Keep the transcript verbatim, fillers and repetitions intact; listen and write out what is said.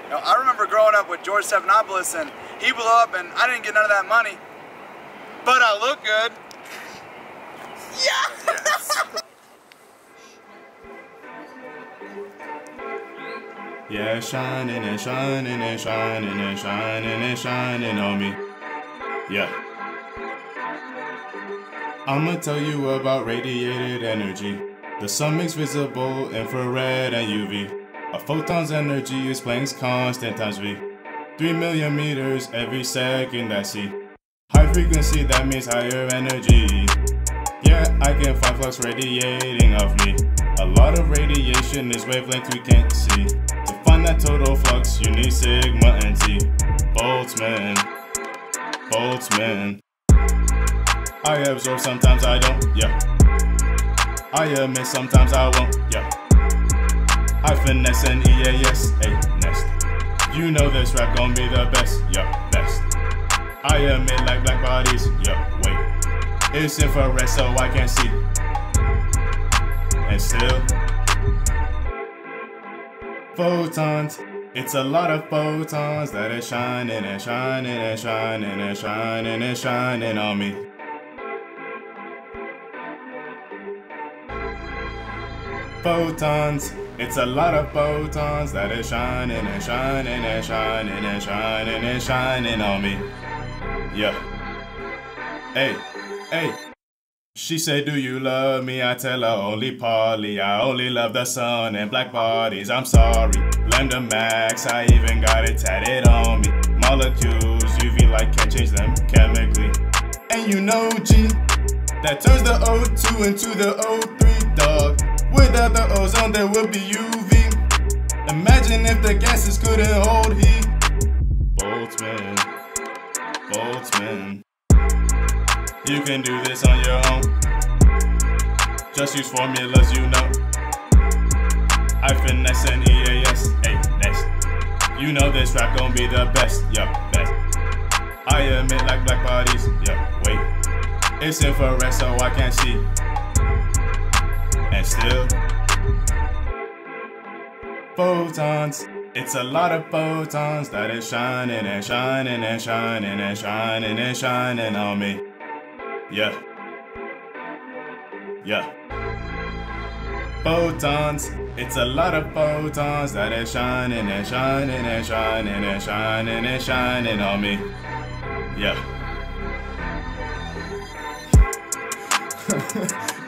You know, I remember growing up with George Stephanopoulos, and he blew up, and I didn't get none of that money, but I look good. Yeah. Yes. Yeah, shining and shining and shining and shining and shining on me. Yeah. I'ma tell you about radiated energy. The sun makes visible infrared and U V. A photon's energy explains constant times V. Three million meters every second I see. High frequency, that means higher energy. Yeah, I can find flux radiating off me. A lot of radiation is wavelength we can't see. To find that total flux, you need sigma and T. Boltzmann, Boltzmann. I absorb, sometimes I don't, yeah. I admit, sometimes I won't, yeah. I finesse and E A S, hey, nest. You know this rap gon' be the best, yeah, best. I admit like black bodies, yeah, wait. It's infrared so I can't see. And still, photons. It's a lot of photons that are shining and shining and shining and shining and shining on me. Photons. It's a lot of photons that are shining and shining and shining and shining and shining on me. Yeah. Hey, hey. She say, do you love me? I tell her only partly. I only love the sun and black bodies. I'm sorry. Lambda max, I even got it tatted on me. Molecules, U V light can change them chemically. And you know G, that turns the O two into the O three, dog. Without the ozone, there would be U V. Imagine if the gases couldn't hold heat. Boltzmann, Boltzmann. You can do this on your own. Just use formulas you know. I finesse and E A S, hey, next. You know this rap gon' be the best, yeah, best. I admit like black bodies, yeah, wait. It's infrared so I can't see. And still, photons. It's a lot of photons that is shining and shining and shining and shining and shining on me. Yeah. Yeah. Photons. It's a lot of photons that is shining and shining and shining and shining and shining on me. Yeah.